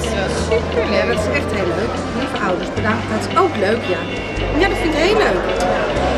Super leuk. Ja, dat is echt heel leuk. Lieve ouders, bedankt. Dat is ook leuk, ja. Ja, dat vind ik heel leuk.